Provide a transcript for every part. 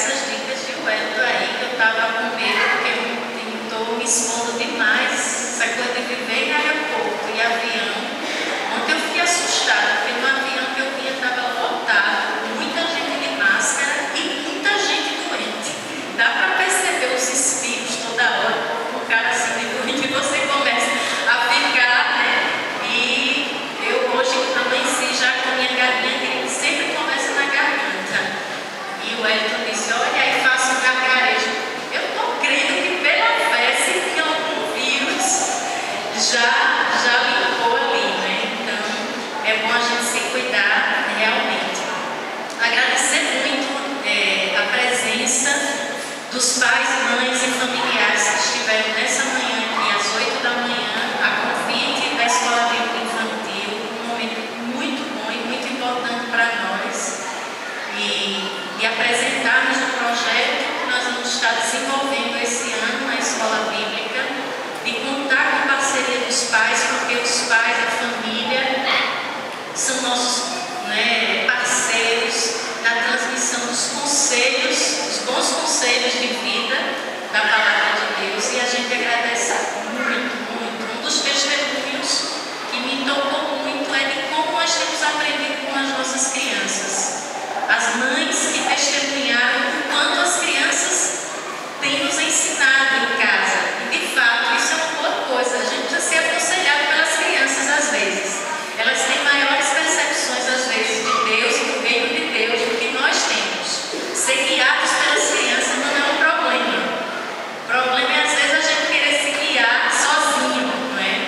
essas dicas de Wellington aí, que eu estava com medo, porque eu estou me expondo demais, essa coisa de viver em aeroporto e avião. Ontem eu fiquei assustada, porque no avião que eu vinha estava lotado, muita gente de máscara e muita gente doente. Dá para perceber os espíritos toda hora, o cara assim de doente, e você começa a ficar, né? E eu hoje amanheci já com a minha garganta, que sempre começa na garganta. E o Wellington disse, olha, aí faço um gargarejo. Eu estou crendo que pela fé, se tinha algum vírus, já limpou ali, né? Então, é bom a gente se cuidar realmente. Agradecer muito a presença dos pais, mães e familiares que estiveram nessa manhã aqui, às 8 da manhã, a convite da Escola Bíblica Infantil, um momento muito bom e muito importante para nós. E apresentarmos o projeto que nós vamos estar desenvolvendo esse ano na Escola Bíblica, e contar com a parceria dos pais, porque os pais, a família, são nossos parceiros na transmissão dos conselhos, dos bons conselhos de vida da Palavra de Deus, e a gente agradece muito, muito. Um dos testemunhos que me tocou muito é de como nós temos aprendido com as nossas crianças. As mães que testemunharam o quanto as crianças têm nos ensinado em casa. E de fato, isso é uma boa coisa. A gente precisa ser aconselhado pelas crianças às vezes. Elas têm maiores percepções às vezes de Deus e do reino de Deus do que nós temos. Ser guiados pelas crianças não é um problema. O problema é às vezes a gente querer se guiar sozinho, não é?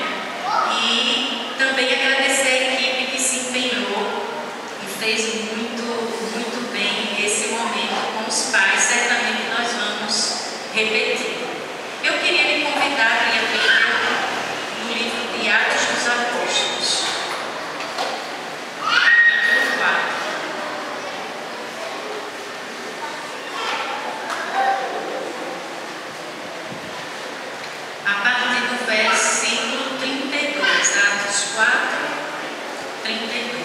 E também agradecer a equipe que se empenhou e fez muito bem esse momento com os pais. Certamente nós vamos repetir. Eu queria lhe convidar a ler a Bíblia no livro de Atos dos Apóstolos, capítulo 4. A partir do versículo 32, Atos 4, 32.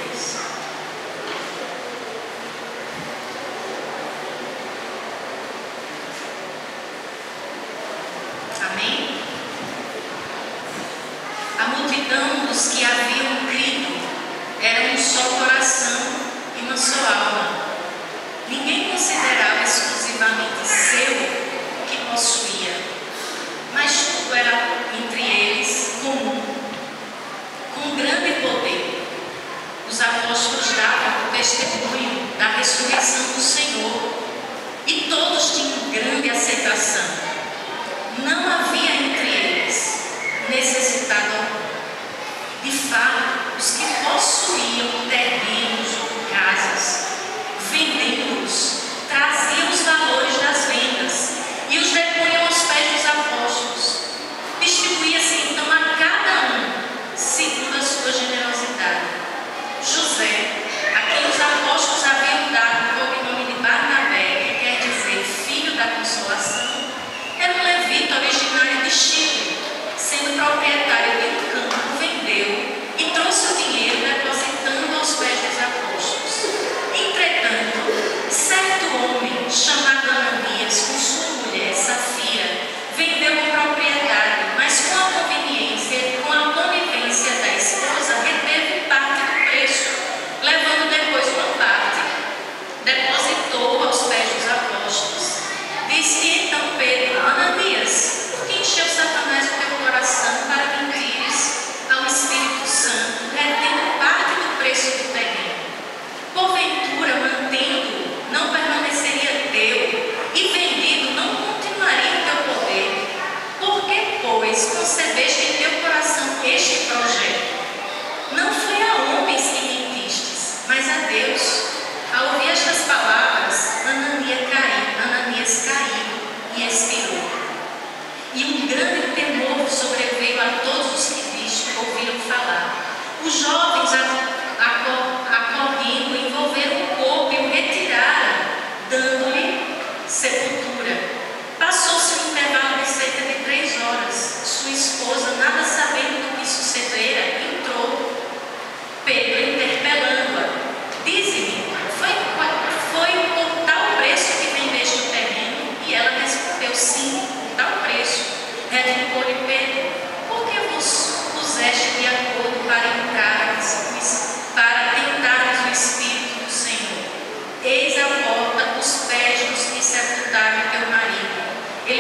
Amém? A multidão dos que haviam crido era um só coração e uma só alma. Ninguém considerava exclusivamente seu o que possuía, mas tudo era entre eles comum. Com grande poder, os apóstolos davam o testemunho da ressurreição do Senhor, e todos tinham grande aceitação. Não havia entre eles necessitado algum. De fato, os que possuíam terrenos ou casas, vendendo-os, traziam os valores das vendas e os depunham aos pés dos apóstolos. Distribuía-se então a cada um segundo a sua generosidade. José, a quem os apóstolos haviam dado o cognomes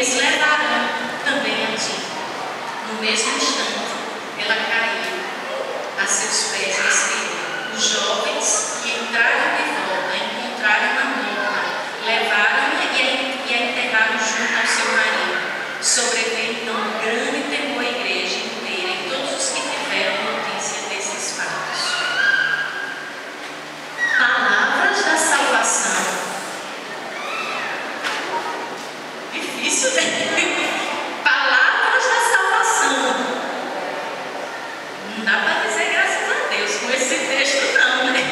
eles levarão também a ti. No mesmo instante, ela caiu a seus pés e expirou. Os jovens que entraram de volta encontraram-na morta, levaram-na e a enterraram junto ao seu marido. Sobreveio então um grande temor à igreja inteira e todos os que tiveram notícia desses fatos. Palavras da salvação. Difícil, né? Palavras da salvação. Não dá para dizer graças a Deus com esse texto, não, né?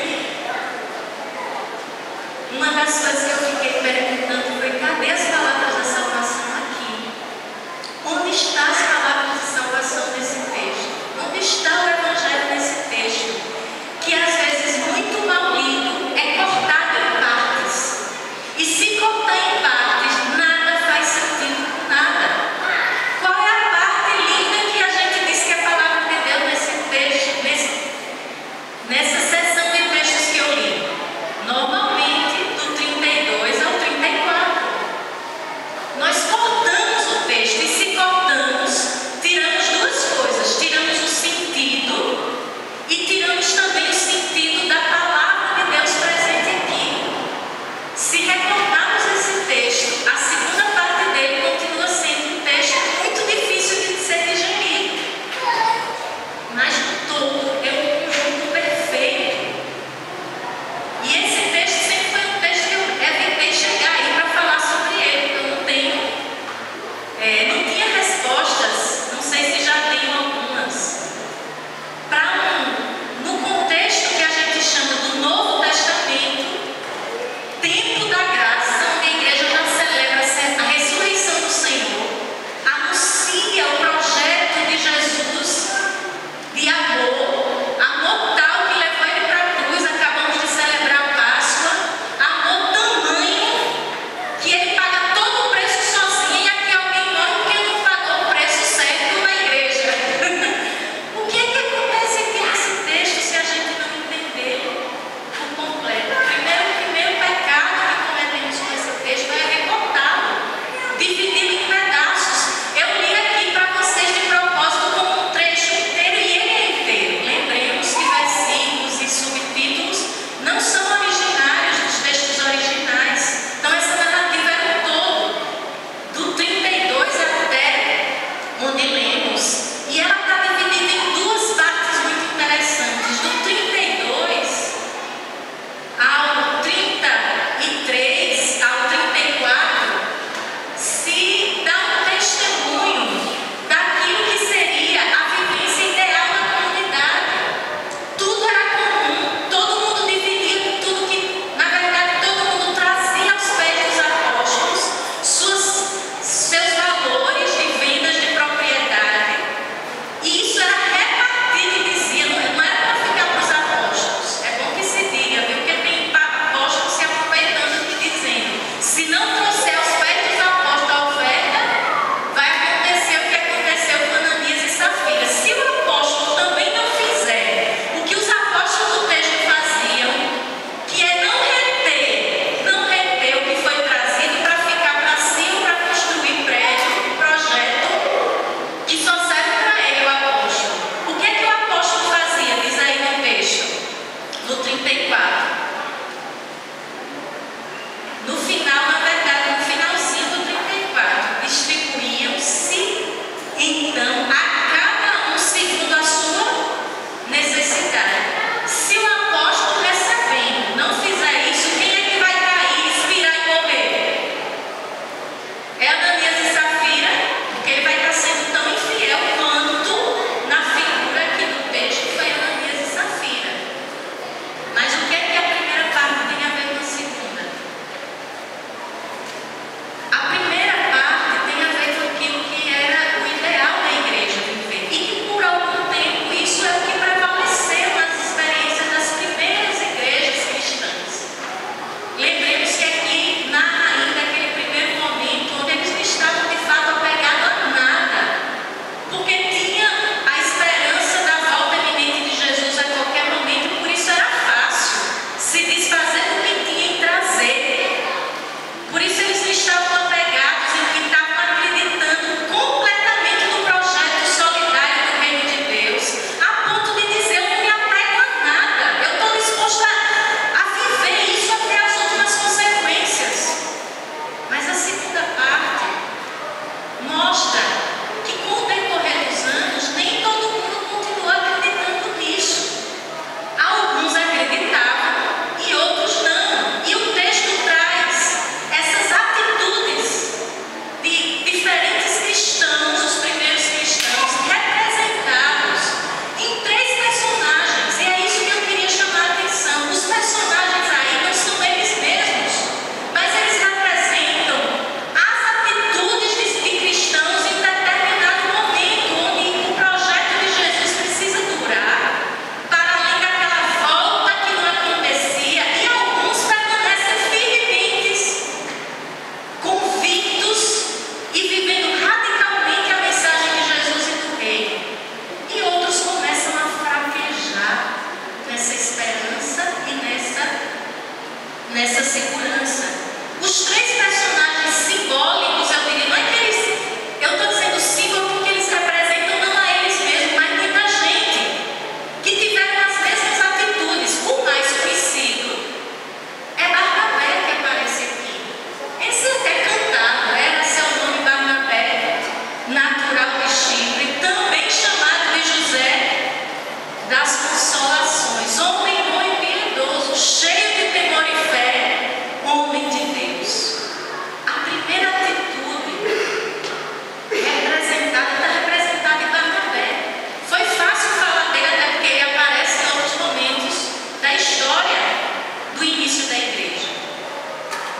Uma das coisas que eu fiquei perguntando foi: cadê as palavras da salvação aqui? Onde estão as palavras de salvação nesse texto? Onde está o Evangelho nesse texto? Que às vezes, muito mal lido, é cortado em partes. E se cortar em partes, nada faz sentido com nada. Qual é a parte linda que a gente diz que a palavra de Deus nesse texto, nessa seção de textos que eu li? Normalmente, do 32 ao 34. Nós cortamos o texto e, se cortamos, tiramos duas coisas: tiramos o sentido e tiramos também o sentido da palavra de Deus presente aqui. Se recortarmos esse texto, a segunda parte dele continua sendo um texto muito difícil de ser digerido, mas no todo é um conjunto perfeito. E esse texto sempre foi um texto que eu evitei chegar aí para falar sobre ele, porque eu não tinha respostas, não sei se já tenho algumas. No contexto que a gente chama do Novo Testamento, tempo da graça.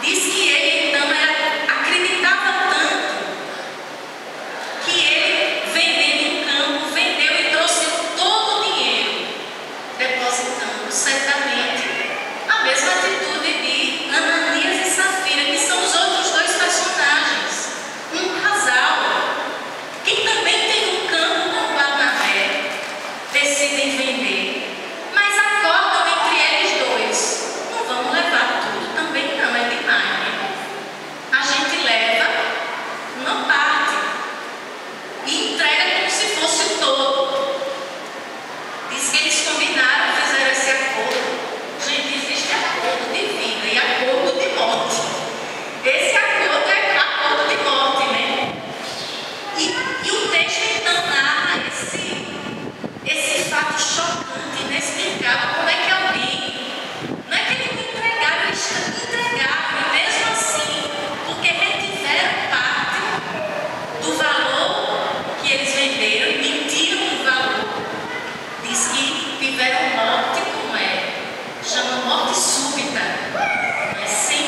Diz que ele então acreditava tanto que ele, vendendo um campo, vendeu e trouxe todo o dinheiro, depositando certamente a mesma atitude de Ananias e Safira, que são os outros dois personagens, um casal que também tem um campo com Barnabé, decidem vender, mas acordam entre eles dois: não vamos levar tudo, também não, é demais, né? A gente leva uma parte e entrega como se fosse o todo. Diz que eles combinaram, fizeram esse acordo. Gente, existe acordo de vida e acordo de morte. Esse acordo é acordo de morte, né? E o texto então narra esse fato chocante, inexplicável. Como é que alguém, não é que eles não entregaram, eles entregaram, e mesmo assim, porque retiveram parte do valor que eles venderam e mentiram no valor, diz que tiveram morte, como chama morte súbita, mas sem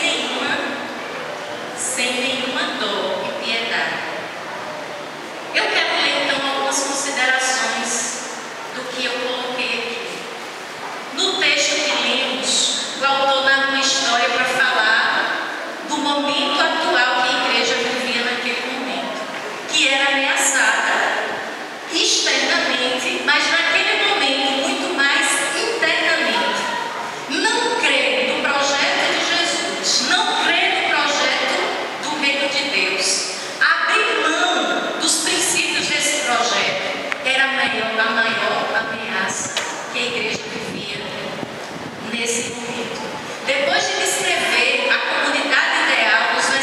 nenhuma dor e piedade. Eu quero ler então algumas considerações do que eu coloquei aqui. No texto que lemos, o autor narra uma história para falar do momento atual que a igreja vivia naquele momento, que era ameaçada externamente, mas naquele momento muito mais internamente. Não crer no projeto de Jesus, não crer no projeto do reino de Deus, abrir mão dos princípios desse projeto, era a maior ameaça que a igreja vivia nesse momento. Depois de descrever a comunidade ideal, os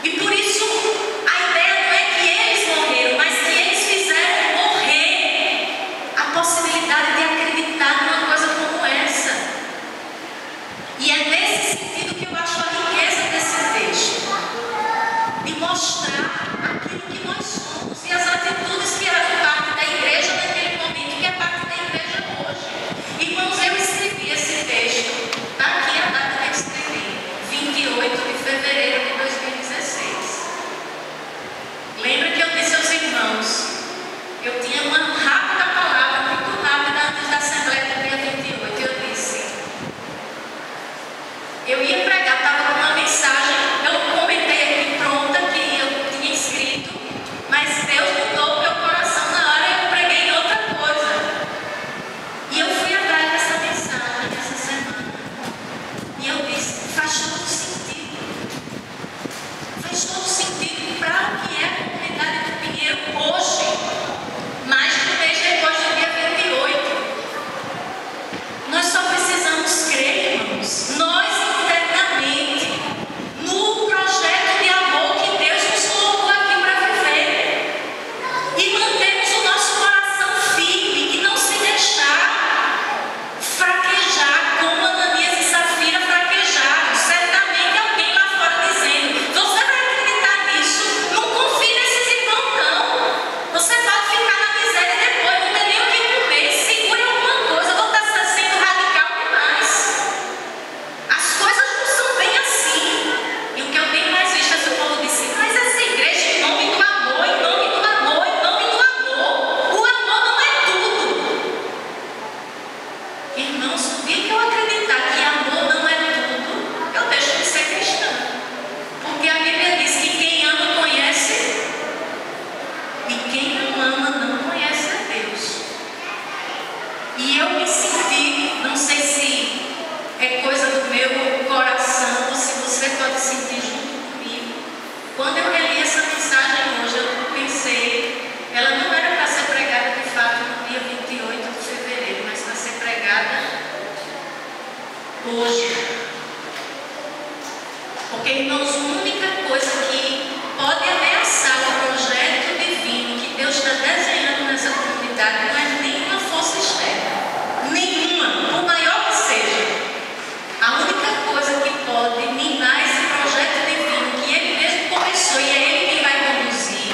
E por isso a ideia não é que eles morreram, mas que eles fizeram morrer a possibilidade de acreditar numa coisa como essa. E é nesse sentido que eu acho a riqueza desse texto, de mostrar aquilo que nós somos e as atitudes que eram parte da igreja naquele momento, que é parte da igreja hoje. Irmãos, eu escrevi esse texto, está aqui a data que eu escrevi, 28 de fevereiro de 2016. Lembra que eu disse aos irmãos, eu tinha uma rápida palavra, muito rápida, antes da Assembleia do dia 28, eu disse, eu ia pregar, estava com uma mensagem, eu comentei aqui pronta, que eu tinha escrito, mas Deus mudou o meu coração na hora e eu preguei outra coisa. E eu fui atrás dessa mensagem essa semana. E eu disse, faz todo sentido. Faz todo sentido para o que é a comunidade do Pinheiro hoje, mais de um mês depois do dia 28. Nós só precisamos crer, irmãos, nós internamente, no projeto de amor que Deus nos colocou aqui para viver. E mantermos o nosso coração firme e não se deixar fraquejar, como Ananias e Safira fraquejaram. Certamente alguém lá fora dizendo, você vai acreditar nisso? Não confie nesses irmãos, não. Você pode ficar na miséria depois, não tem nem o que comer. Segure alguma coisa, ou está sendo radical demais. As coisas não são bem assim. E o que eu tenho mais visto é que o povo disse, mas essa igreja em nome do amor, em nome do amor, em nome do amor. O amor não é tudo. Irmãos, no dia que eu acreditar que amor não é tudo, eu deixo de ser cristã. Porque a Bíblia diz que quem ama conhece, e quem não ama não conhece a Deus. E eu me senti, não sei se é coisa do meu coração ou se você pode sentir junto comigo. Quando eu reli essa mensagem hoje, eu pensei, ela não era para ser pregada de fato no dia 28 de fevereiro, mas para ser pregada hoje. Porque, irmãos, a única coisa que pode ameaçar o projeto divino que Deus está desenhando nessa comunidade não é nenhuma força externa. Nenhuma, por maior que seja. A única coisa que pode minar esse projeto divino que Ele mesmo começou e é Ele quem vai conduzir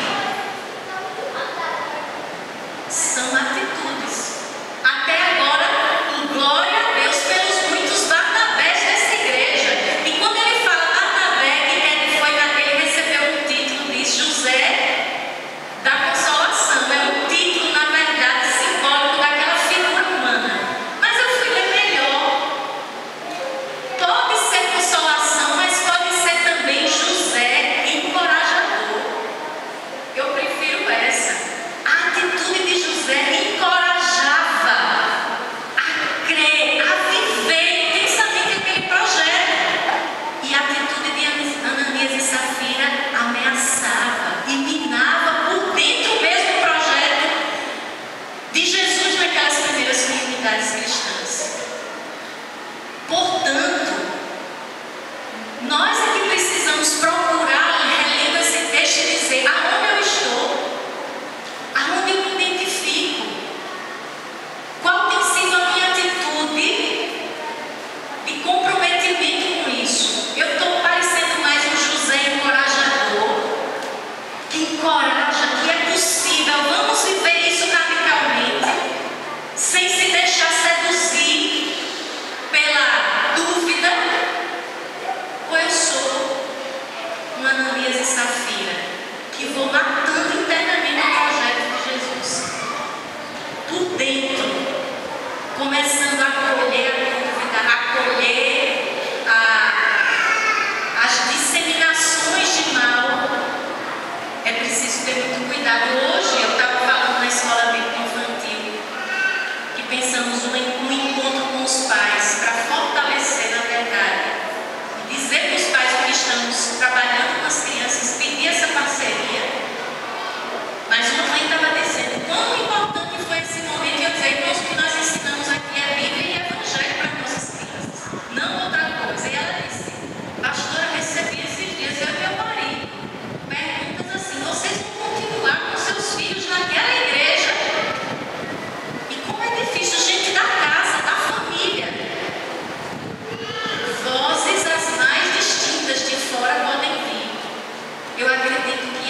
são atitudes. Até agora, glória a Deus pelos muitos Barnabés dessa igreja. E quando ele fala Barnabé, que foi naquele recebeu um título, diz José da Consolação. É um título, na verdade, simbólico daquela figura humana. Mas eu fui ler melhor. Pode ser consolação, mas pode ser também José encorajador. Eu prefiro essa. A atitude de José encorajava a crer, a viver intensamente aquele projeto. E a atitude de Ananias e Safira ameaçava e minava por dentro mesmo o projeto de Jesus naquelas primeiras comunidades cristãs. Portanto, nós é que precisamos procurar, relendo esse texto, e dizer aonde eu estou, aonde eu me identifico, qual tem sido a minha atitude de comprometimento com isso. Eu estou parecendo mais um José encorajador, que encoraja, que é possível, vamos viver isso radicalmente, sem se deixar seduzir pela dúvida, ou eu sou uma Ananias e Safira, que vou matando internamente o projeto de Jesus, por dentro, começando a acolher a dúvida, a acolher as disseminações de mal. É preciso ter muito cuidado. Hoje eu estava falando na escola bíblica infantil que pensamos um encontro com os pais para fortalecer na verdade e dizer para os pais que estamos trabalhando com as crianças, pedir essa parceria. Mas uma mãe estava dizendo quão importante foi esse momento. E eu dizia, irmãos, o que nós ensinamos aqui é Bíblia e Evangelho para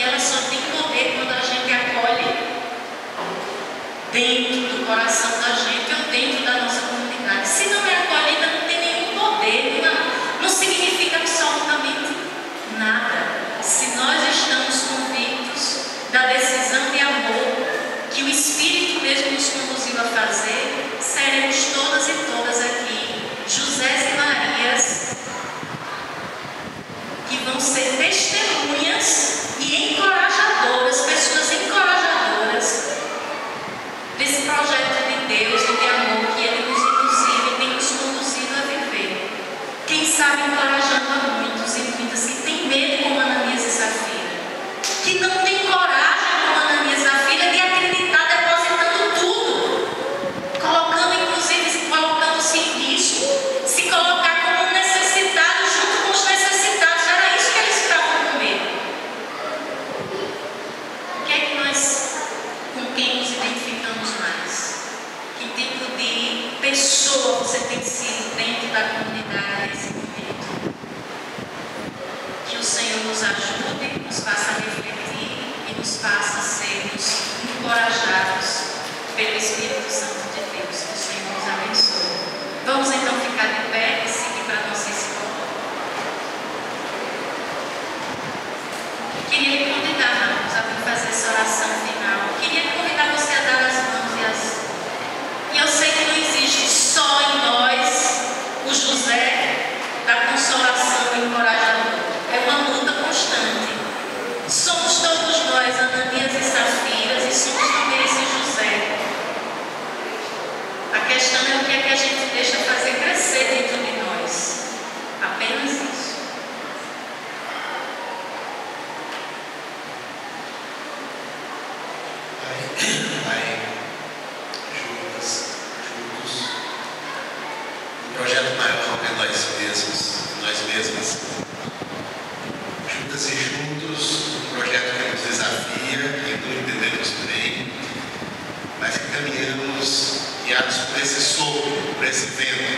ela só tem poder quando a gente acolhe dentro do coração da gente ou dentro da nossa comunidade. Se não é acolhida, não tem nenhum poder, não significa absolutamente nada. Se nós estamos convictos da decisão de amor que o Espírito mesmo nos conduziu a fazer, seremos todas e todas aqui Josés e Marias que vão ser testemunhas e encorajadoras, pessoas encorajadoras desse projeto de Deus e de amor que Ele nos induziu e tem nos conduzido a viver. Quem sabe encorajando a muitos e muitas que têm medo como Ananias e Safira, que não têm coragem como Ananias e Safira de acreditar depositando tudo, colocando-se em risco, se colocar como um necessitado junto com os necessitados. Era isso que eles estavam com medo. O que é que com quem nos identificamos mais? Que tipo de pessoa você tem sido dentro da comunidade nesse momento? Que o Senhor nos ajude, nos faça refletir e nos faça sermos encorajados pelo Espírito Santo de Deus. Que o Senhor nos abençoe. Vamos então ficar de pé e seguir para a nossa escola. Queria lhe convidar, irmãos, a vir fazer essa oração final. Queria lhe convidar você a dar as mãos e eu sei que não existe só em nós o José da consolação e encorajador. É uma luta constante. Somos todos nós Ananias e Safiras e somos também esse José. A questão é o que é que a gente deixa fazer crescer dentro de nós. Apenas isso. Pai, juntos, um projeto maior que nós mesmos, juntas e juntos, um projeto que nos desafia, que não entendemos bem, mas que caminhamos guiados por esse sopro, por esse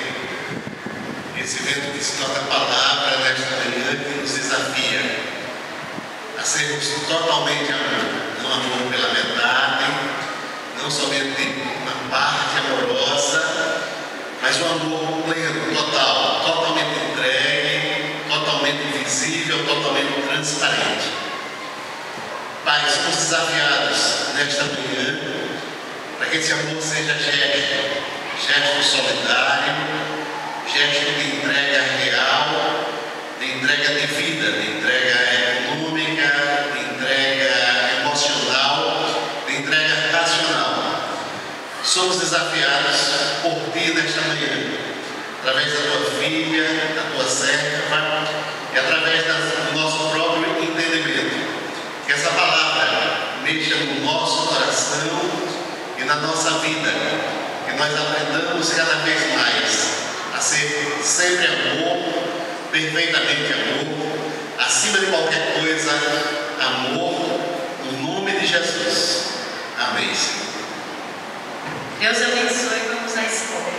vento que se torna palavra nesta manhã, que nos desafia a sermos totalmente amor pela metade, não somente uma parte amorosa, mas um amor pleno, total, totalmente entregue, totalmente visível, totalmente transparente. Pai, somos desafiados nesta manhã para que esse amor seja gesto solidário, gesto de entrega real, de entrega de vida, de entrega econômica, de entrega emocional, de entrega racional. Somos desafiados por ti nesta manhã, através da tua filha, da tua serva, e através do nosso próprio entendimento. Que essa palavra mexa no nosso coração e na nossa vida, que nós aprendamos cada vez mais a ser sempre amor, perfeitamente amor, acima de qualquer coisa, amor, no nome de Jesus. Amém. Deus abençoe. Vamos à escola.